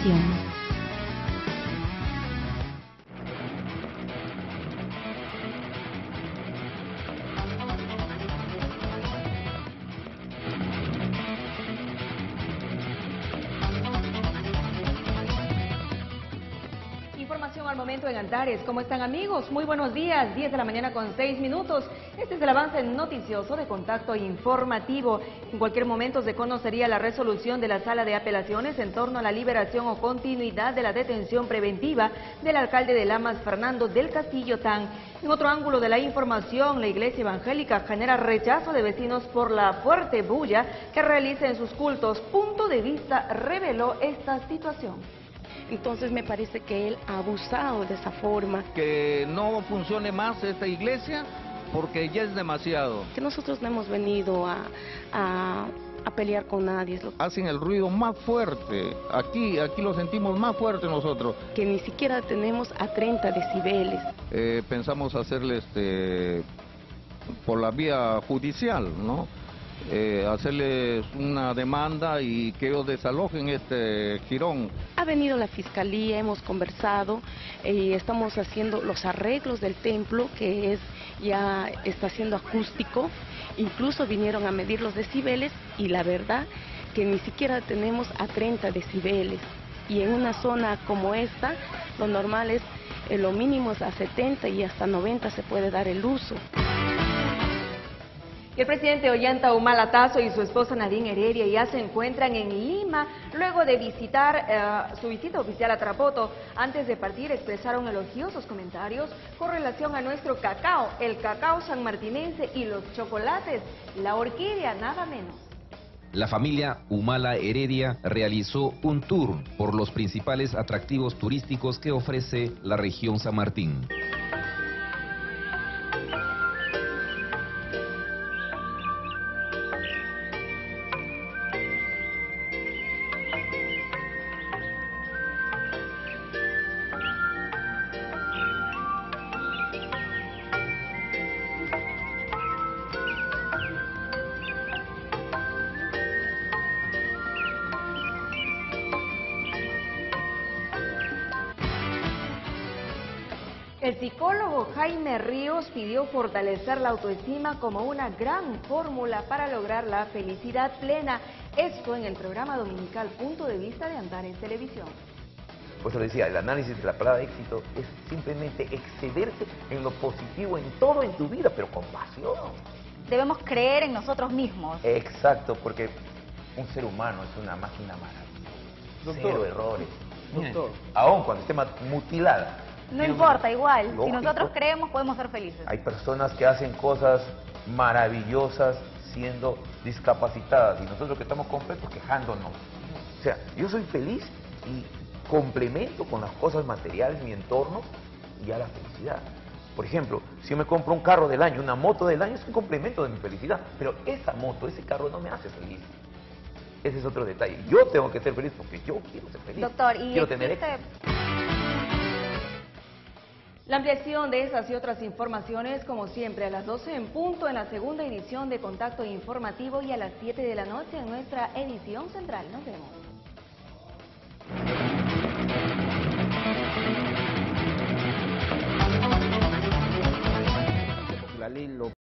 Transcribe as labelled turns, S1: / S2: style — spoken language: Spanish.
S1: Televisión.
S2: Información al momento en Antares. ¿Cómo están, amigos? Muy buenos días, 10 de la mañana con 6 minutos. Este es el avance noticioso de Contacto Informativo. En cualquier momento se conocería la resolución de la Sala de Apelaciones en torno a la liberación o continuidad de la detención preventiva del alcalde de Lamas, Fernando del Castillo Tan. En otro ángulo de la información, la Iglesia Evangélica genera rechazo de vecinos por la fuerte bulla que realiza en sus cultos. Punto de Vista reveló esta situación.
S3: Entonces me parece que él ha abusado de esa forma.
S4: Que no funcione más esta iglesia porque ya es demasiado.
S3: Que nosotros no hemos venido a pelear con nadie.
S4: Hacen el ruido más fuerte, aquí lo sentimos más fuerte nosotros.
S3: Que ni siquiera tenemos a 30 decibeles.
S4: Pensamos hacerle por la vía judicial, ¿no? Hacerles una demanda y que ellos desalojen este jirón.
S3: Ha venido la fiscalía, hemos conversado y estamos haciendo los arreglos del templo, que ya está siendo acústico. Incluso vinieron a medir los decibeles y la verdad que ni siquiera tenemos a 30 decibeles. Y en una zona como esta, lo normal es, lo mínimo es a 70 y hasta 90 se puede dar el uso.
S2: El presidente Ollanta Humala Tasso y su esposa Nadine Heredia ya se encuentran en Lima luego de visitar su visita oficial a Tarapoto. Antes de partir expresaron elogiosos comentarios con relación a nuestro cacao, el cacao sanmartinense y los chocolates, la orquídea, nada menos.
S5: La familia Humala Heredia realizó un tour por los principales atractivos turísticos que ofrece la región San Martín.
S2: El psicólogo Jaime Ríos pidió fortalecer la autoestima como una gran fórmula para lograr la felicidad plena. Esto en el programa dominical Punto de Vista de Antares Televisión.
S6: Por eso decía, el análisis de la palabra éxito es simplemente excederse en lo positivo en todo en tu vida, pero con pasión.
S7: Debemos creer en nosotros mismos.
S6: Exacto, porque un ser humano es una máquina maravillosa. Cero errores.
S4: Doctor.
S6: Aún cuando esté mutilada.
S7: No importa, igual.
S6: Lógico.
S7: Si nosotros creemos, podemos ser felices.
S6: Hay personas que hacen cosas maravillosas siendo discapacitadas y nosotros que estamos completos quejándonos. O sea, yo soy feliz y complemento con las cosas materiales, mi entorno y a la felicidad. Por ejemplo, si yo me compro un carro del año, una moto del año, es un complemento de mi felicidad, pero esa moto, ese carro no me hace feliz. Ese es otro detalle. Yo tengo que ser feliz porque yo quiero ser feliz.
S7: Doctor, y
S6: quiero tener éxito.
S2: La ampliación de esas y otras informaciones, como siempre, a las 12 en punto en la segunda edición de Contacto Informativo y a las 7 de la noche en nuestra edición central. Nos vemos.